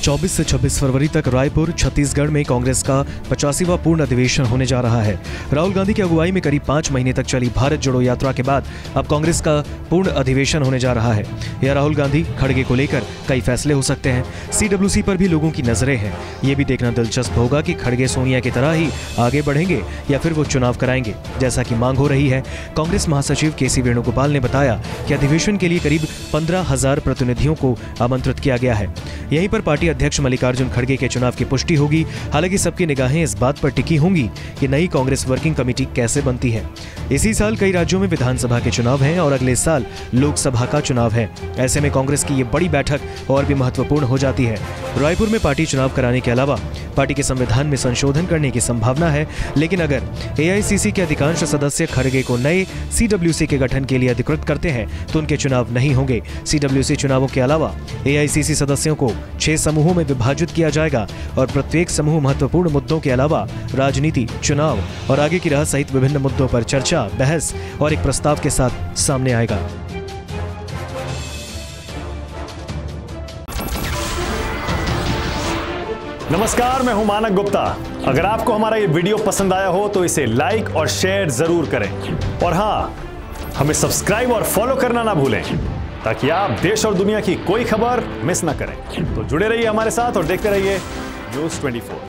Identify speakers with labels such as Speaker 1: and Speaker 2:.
Speaker 1: 24 से 26 फरवरी तक रायपुर, छत्तीसगढ़ में कांग्रेस का 85वां पूर्ण अधिवेशन होने जा रहा है। राहुल गांधी की अगुवाई में करीब 5 महीने तक चली भारत जोड़ो यात्रा के बाद अब कांग्रेस का पूर्ण अधिवेशन होने जा रहा है। यह राहुल गांधी खड़गे को लेकर कई फैसले हो सकते हैं। CWC पर भी लोगों की नजरें हैं। ये भी देखना दिलचस्प होगा कि खड़गे सोनिया की तरह ही आगे बढ़ेंगे या फिर वो चुनाव कराएंगे, जैसा कि मांग हो रही है। कांग्रेस महासचिव KC वेणुगोपाल ने बताया कि अधिवेशन के लिए करीब 15,000 प्रतिनिधियों को आमंत्रित किया गया है। यहीं पर पार्टी अध्यक्ष मल्लिकार्जुन खड़गे के चुनाव की पुष्टि होगी। हालांकि सबकी निगाहें इस बात पर टिकी होंगी कि नई कांग्रेस वर्किंग कमेटी कैसे बनती है। इसी साल कई राज्यों में विधानसभा के चुनाव हैं और अगले साल लोकसभा का चुनाव है। ऐसे में कांग्रेस की ये बड़ी बैठक और भी महत्वपूर्ण हो जाती है। रायपुर में पार्टी चुनाव कराने के अलावा पार्टी के संविधान में संशोधन करने की संभावना है, लेकिन अगर AICC के अधिकांश सदस्य खड़गे को नए CWC के गठन के लिए अधिकृत करते हैं तो उनके चुनाव नहीं होंगे। CWC चुनावों के अलावा AICC सदस्यों को 6 समूहों में विभाजित किया जाएगा और प्रत्येक समूह महत्वपूर्ण मुद्दों के अलावा राजनीति, चुनाव और आगे की राह सहित विभिन्न मुद्दों पर चर्चा, बहस और एक प्रस्ताव के साथ सामने आएगा।
Speaker 2: नमस्कार, मैं हूं मानक गुप्ता। अगर आपको हमारा ये वीडियो पसंद आया हो तो इसे लाइक और शेयर जरूर करें और हाँ, हमें सब्सक्राइब और फॉलो करना ना भूलें ताकि आप देश और दुनिया की कोई खबर मिस ना करें। तो जुड़े रहिए हमारे साथ और देखते रहिए News 24।